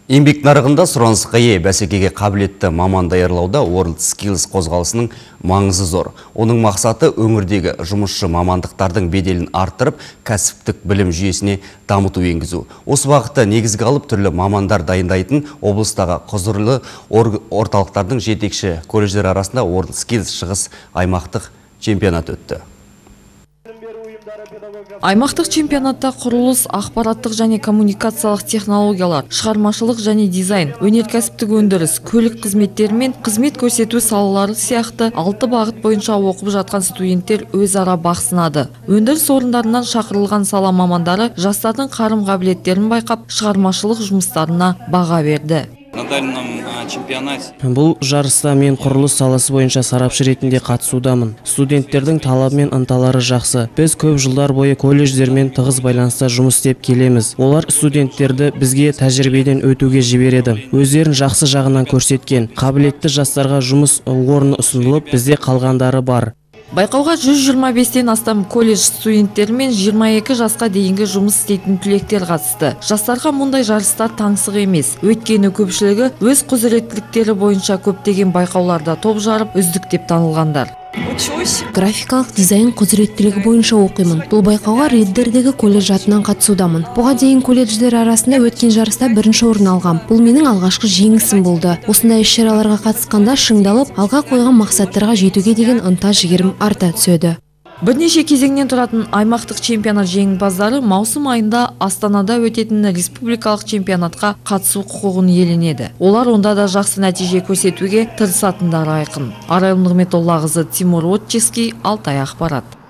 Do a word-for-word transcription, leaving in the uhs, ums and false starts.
Еңбек нарығында сұранысқа ие бәсекеге қабілетті маман даярлауда World Skills қозғалысының маңызы зор. Оның мақсаты өңірдегі жұмысшы мамандықтардың беделін арттырып, кәсіптік білім жүйесіне дамыту енгізу. Осы бағытта негізге алып түрлі мамандар дайындайтын облыстағы құзырлы орталықтардың жетекші колледждер арасында World Skills шығыс аймақтық чемпионат өтті. Аймақтық чемпионатта құрылыс, ақпараттық және коммуникациялық технологиялар, шығармашылық және дизайн, өнеркәсіптік өндіріс, көлік қызметтері мен қызмет көрсету салалары сияқты алты бағыт бойынша оқып жатқан студенттер өзара бақ сынады. Өндіріс орындарынан шақырылған сала мамандары жастардың қарым-қабілеттерін байқап, шығармашылық жұмыстарына баға берді. Бұл жарыста мен құрылыс саласы бойынша сарапшы ретінде қатысудамын. Студенттердің талабы мен ынталары жақсы. Біз көп жылдар бойы колледждермен тығыз байланыста жұмыс істеп келеміз. Олар студенттерді бізге тәжірибеден өтуге жібереді. Өздерін жақсы жағынан көрсеткен, қабілетті жастарға жұмыс орны ұсынылып, бізде қалғандары бар. Байқауға жүз жиырма бестен астам колледж студенттері мен жиырма екі жасқа дейінгі жұмыс істейтін түлектер қатысты. Жастарға мұндай жарыстар таңсық емес. Өйткені көпшілігі өз құзыреттіліктері бойынша көптеген байқауларда топ жарып, үздік деп танылғандар. Графикалық дизайн құзыреттілігі бойынша оқимын. Бұл байқауға Риддердегі колледж атынан қатысудамын. Бұған дейін колледждер арасында өткен жарыста бірінші орын алғам. Бұл менің алғашқы жеңісім болды. Осындай іс-шараларға қатысқанда шыңдалып, алға қойған мақсаттарға жетуге деген ынта жігерім арта түседі. Бірнеше кезеңнен тұратын аймақтық чемпионат жеңімпаздары маусым айында Астанада өтетін республикалық чемпионатқа қатысу құқығын иеленеді. Олар онда да жақсы нәтиже көрсетуге тырысатындары айқын. Арайлым Нығметоллақызы, Тимур Отческий, Алтай ақпарат.